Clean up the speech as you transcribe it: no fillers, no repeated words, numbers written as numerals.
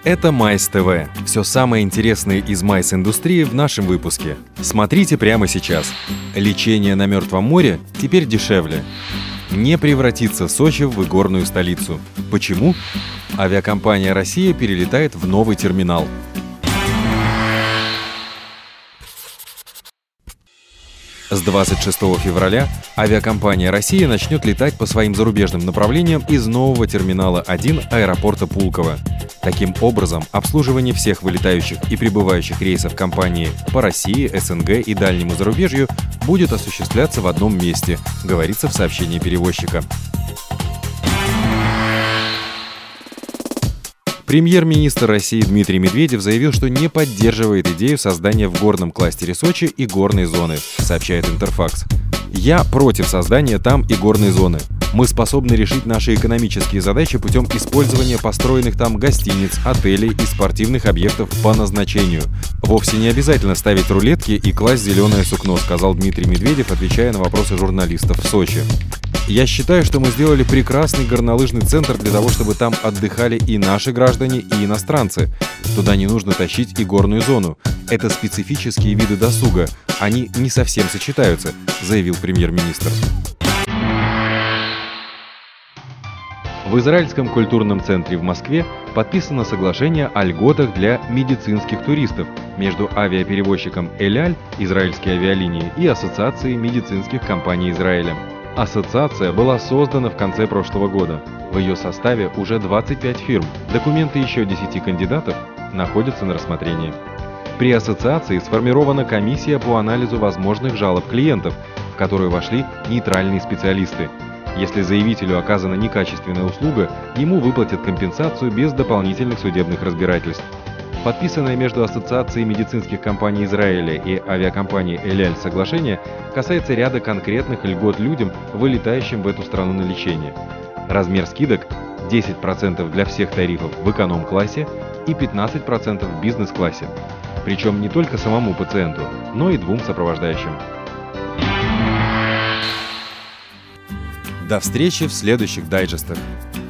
Это Mais ТВ. Все самое интересное из mais-индустрии в нашем выпуске. Смотрите прямо сейчас. Лечение на Мертвом море теперь дешевле. Не превратится Сочи в игорную столицу. Почему? Авиакомпания «Россия» перелетает в новый терминал. С 26 февраля авиакомпания «Россия» начнет летать по своим зарубежным направлениям из нового терминала 1 аэропорта Пулково. Таким образом, обслуживание всех вылетающих и прибывающих рейсов компании по России, СНГ и дальнему зарубежью будет осуществляться в одном месте, говорится в сообщении перевозчика. Премьер-министр России Дмитрий Медведев заявил, что не поддерживает идею создания в горном кластере Сочи игорной зоны, сообщает Интерфакс. «Я против создания там игорной зоны. Мы способны решить наши экономические задачи путем использования построенных там гостиниц, отелей и спортивных объектов по назначению. Вовсе не обязательно ставить рулетки и класть зеленое сукно», сказал Дмитрий Медведев, отвечая на вопросы журналистов в Сочи. «Я считаю, что мы сделали прекрасный горнолыжный центр для того, чтобы там отдыхали и наши граждане, и иностранцы. Туда не нужно тащить и горную зону. Это специфические виды досуга. Они не совсем сочетаются», заявил премьер-министр. В Израильском культурном центре в Москве подписано соглашение о льготах для медицинских туристов между авиаперевозчиком Эль Аль, израильские авиалинии, и Ассоциацией медицинских компаний Израиля. Ассоциация была создана в конце прошлого года. В ее составе уже 25 фирм. Документы еще 10 кандидатов находятся на рассмотрении. При ассоциации сформирована комиссия по анализу возможных жалоб клиентов, в которую вошли нейтральные специалисты. Если заявителю оказана некачественная услуга, ему выплатят компенсацию без дополнительных судебных разбирательств. Подписанное между Ассоциацией медицинских компаний Израиля и авиакомпанией Эль Аль соглашение касается ряда конкретных льгот людям, вылетающим в эту страну на лечение. Размер скидок – 10% для всех тарифов в эконом-классе и 15% в бизнес-классе. Причем не только самому пациенту, но и двум сопровождающим. До встречи в следующих дайджестах.